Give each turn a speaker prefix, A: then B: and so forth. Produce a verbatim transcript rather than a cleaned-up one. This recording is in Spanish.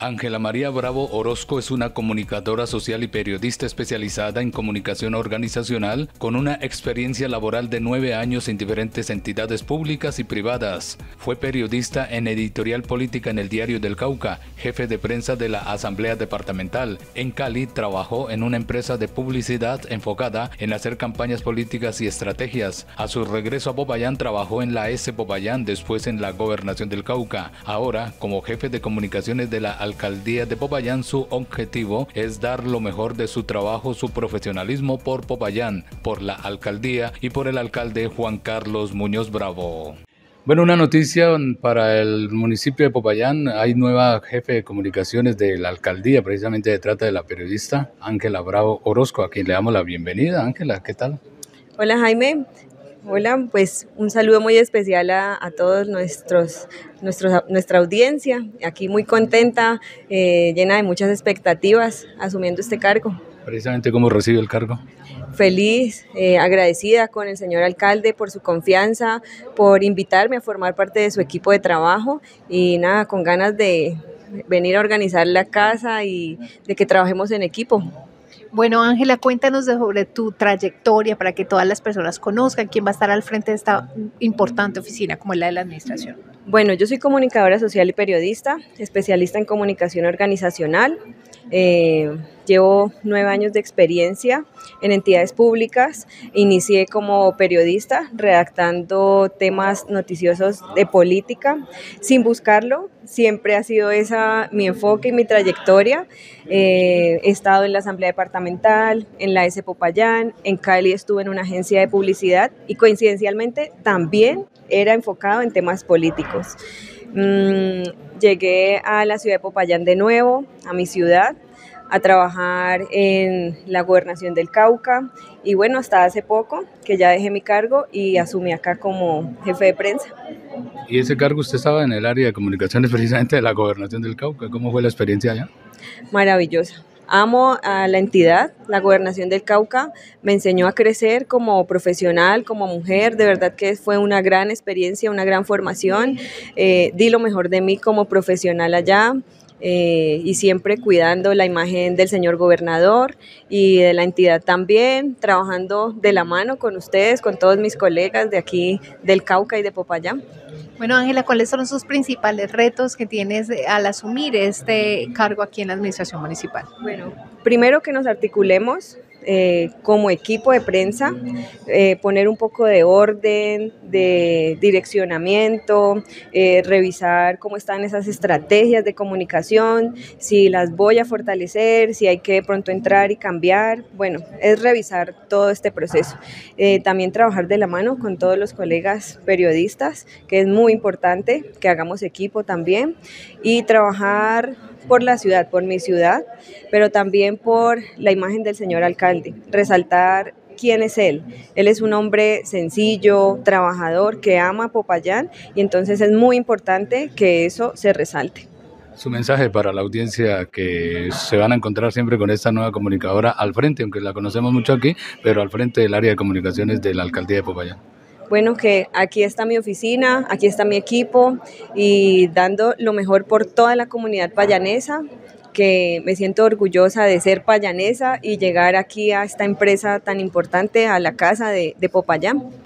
A: Ángela María Bravo Orozco es una comunicadora social y periodista especializada en comunicación organizacional con una experiencia laboral de nueve años en diferentes entidades públicas y privadas. Fue periodista en Editorial Política en el Diario del Cauca, jefe de prensa de la Asamblea Departamental. En Cali trabajó en una empresa de publicidad enfocada en hacer campañas políticas y estrategias. A su regreso a Popayán trabajó en la S. Popayán, después en la Gobernación del Cauca. Ahora, como jefe de comunicaciones de la Alcaldía de Popayán, su objetivo es dar lo mejor de su trabajo, su profesionalismo por Popayán, por la Alcaldía y por el alcalde Juan Carlos Muñoz Bravo. Bueno, una noticia para el municipio de Popayán: hay nueva jefe de comunicaciones de la Alcaldía, precisamente se trata de la periodista Ángela Bravo Orozco, a quien le damos la bienvenida. Ángela, ¿qué tal?
B: Hola Jaime. Hola, pues un saludo muy especial a, a todos nuestros, nuestros, nuestra audiencia, aquí muy contenta, eh, llena de muchas expectativas, asumiendo este cargo.
A: Precisamente, ¿cómo recibe el cargo?
B: Feliz, eh, agradecida con el señor alcalde por su confianza, por invitarme a formar parte de su equipo de trabajo y nada, con ganas de venir a organizar la casa y de que trabajemos en equipo.
C: Bueno, Ángela, cuéntanos sobre tu trayectoria para que todas las personas conozcan quién va a estar al frente de esta importante oficina como es la de la administración.
B: Bueno, yo soy comunicadora social y periodista, especialista en comunicación organizacional. Eh, llevo nueve años de experiencia en entidades públicas. Inicié como periodista redactando temas noticiosos de política. Sin buscarlo, siempre ha sido esa mi enfoque y mi trayectoria. Eh, he estado en la Asamblea Departamental, en la S. Popayán, en Cali estuve en una agencia de publicidad y coincidencialmente también era enfocado en temas políticos. Mm, llegué a la ciudad de Popayán de nuevo, a mi ciudad, a trabajar en la Gobernación del Cauca y bueno, hasta hace poco que ya dejé mi cargo y asumí acá como jefe de prensa.
A: ¿Y ese cargo usted estaba en el área de comunicaciones precisamente de la Gobernación del Cauca? ¿Cómo fue la experiencia allá?
B: Maravillosa. Amo a la entidad, la Gobernación del Cauca me enseñó a crecer como profesional, como mujer, de verdad que fue una gran experiencia, una gran formación, eh, di lo mejor de mí como profesional allá. Eh, y siempre cuidando la imagen del señor gobernador y de la entidad también, trabajando de la mano con ustedes, con todos mis colegas de aquí del Cauca y de Popayán.
C: Bueno, Ángela, ¿cuáles son sus principales retos que tienes al asumir este cargo aquí en la administración municipal?
B: Bueno, primero que nos articulemos Eh, como equipo de prensa, eh, poner un poco de orden, de direccionamiento, eh, revisar cómo están esas estrategias de comunicación, si las voy a fortalecer, si hay que de pronto entrar y cambiar. Bueno, es revisar todo este proceso. Eh, también trabajar de la mano con todos los colegas periodistas, que es muy importante que hagamos equipo también, y trabajar por la ciudad, por mi ciudad, pero también por la imagen del señor alcalde, resaltar quién es él. Él es un hombre sencillo, trabajador, que ama Popayán y entonces es muy importante que eso se resalte.
A: Su mensaje para la audiencia que se van a encontrar siempre con esta nueva comunicadora al frente, aunque la conocemos mucho aquí, pero al frente del área de comunicaciones de la Alcaldía de Popayán.
B: Bueno, que aquí está mi oficina, aquí está mi equipo y dando lo mejor por toda la comunidad payanesa, que me siento orgullosa de ser payanesa y llegar aquí a esta empresa tan importante, a la casa de, de Popayán.